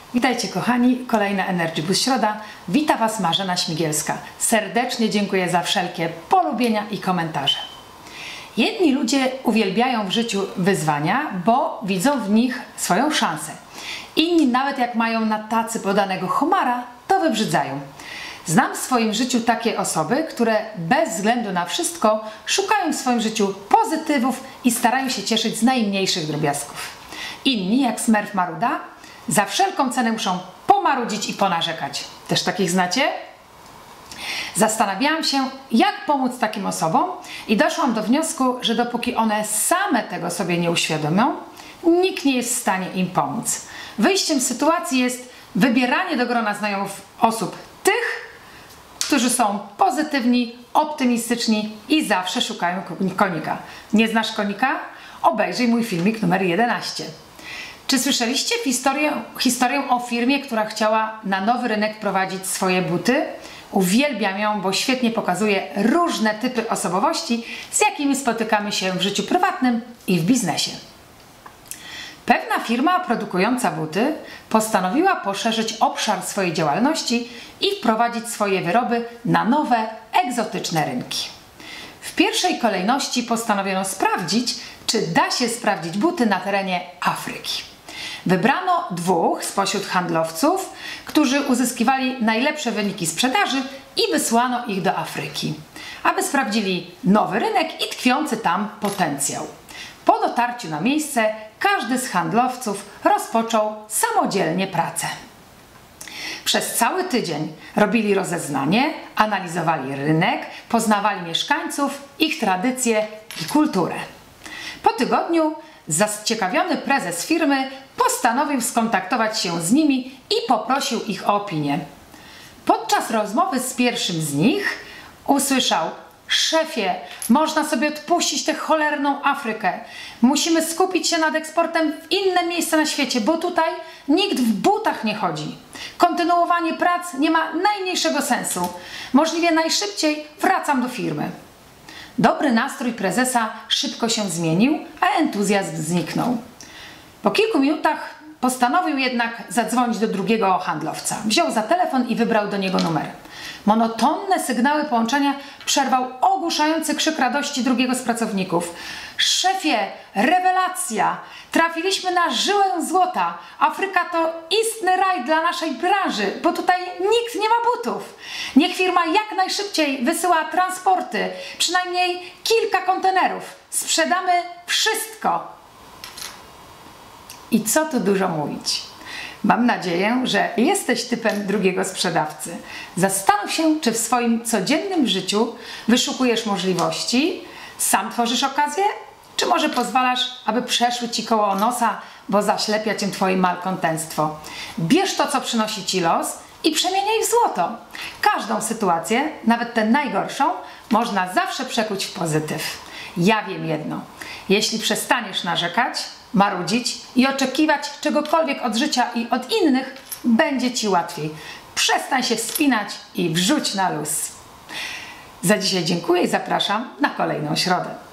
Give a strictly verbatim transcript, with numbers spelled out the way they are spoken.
Witajcie kochani, kolejna Energy Boost Środa. Wita Was Marzena Śmigielska. Serdecznie dziękuję za wszelkie polubienia i komentarze. Jedni ludzie uwielbiają w życiu wyzwania, bo widzą w nich swoją szansę. Inni nawet jak mają na tacy podanego homara, to wybrzydzają. Znam w swoim życiu takie osoby, które bez względu na wszystko szukają w swoim życiu pozytywów i starają się cieszyć z najmniejszych drobiazgów. Inni, jak Smurf Maruda, za wszelką cenę muszą pomarudzić i ponarzekać. Też takich znacie? Zastanawiałam się, jak pomóc takim osobom i doszłam do wniosku, że dopóki one same tego sobie nie uświadomią, nikt nie jest w stanie im pomóc. Wyjściem z sytuacji jest wybieranie do grona znajomych osób tych, którzy są pozytywni, optymistyczni i zawsze szukają konika. Nie znasz konika? Obejrzyj mój filmik numer jedenaście. Czy słyszeliście historię, historię o firmie, która chciała na nowy rynek prowadzić swoje buty? Uwielbiam ją, bo świetnie pokazuje różne typy osobowości, z jakimi spotykamy się w życiu prywatnym i w biznesie. Pewna firma produkująca buty postanowiła poszerzyć obszar swojej działalności i wprowadzić swoje wyroby na nowe, egzotyczne rynki. W pierwszej kolejności postanowiono sprawdzić, czy da się sprawdzić buty na terenie Afryki. Wybrano dwóch spośród handlowców, którzy uzyskiwali najlepsze wyniki sprzedaży i wysłano ich do Afryki, aby sprawdzili nowy rynek i tkwiący tam potencjał. Po dotarciu na miejsce każdy z handlowców rozpoczął samodzielnie pracę. Przez cały tydzień robili rozeznanie, analizowali rynek, poznawali mieszkańców, ich tradycje i kulturę. Po tygodniu zaciekawiony prezes firmy postanowił skontaktować się z nimi i poprosił ich o opinię. Podczas rozmowy z pierwszym z nich usłyszał: szefie, można sobie odpuścić tę cholerną Afrykę. Musimy skupić się nad eksportem w inne miejsca na świecie, bo tutaj nikt w butach nie chodzi. Kontynuowanie prac nie ma najmniejszego sensu. Możliwie najszybciej wracam do firmy. Dobry nastrój prezesa szybko się zmienił, a entuzjazm zniknął. Po kilku minutach postanowił jednak zadzwonić do drugiego handlowca. Wziął za telefon i wybrał do niego numer. Monotonne sygnały połączenia przerwał ogłuszający krzyk radości drugiego z pracowników. Szefie, rewelacja! Trafiliśmy na żyłę złota. Afryka to istny raj dla naszej branży, bo tutaj nikt nie ma butów. Niech firma jak najszybciej wysyła transporty, przynajmniej kilka kontenerów. Sprzedamy wszystko. I co tu dużo mówić? Mam nadzieję, że jesteś typem drugiego sprzedawcy. Zastanów się, czy w swoim codziennym życiu wyszukujesz możliwości, sam tworzysz okazję, czy może pozwalasz, aby przeszły Ci koło nosa, bo zaślepia Cię Twoje malkontentstwo. Bierz to, co przynosi Ci los i przemieniaj w złoto. Każdą sytuację, nawet tę najgorszą, można zawsze przekuć w pozytyw. Ja wiem jedno. Jeśli przestaniesz narzekać, marudzić i oczekiwać czegokolwiek od życia i od innych, będzie Ci łatwiej. Przestań się wspinać i wrzuć na luz. Za dzisiaj dziękuję i zapraszam na kolejną środę.